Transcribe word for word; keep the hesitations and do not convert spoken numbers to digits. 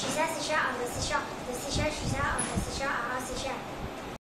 She says the shell on the seashore. The seashell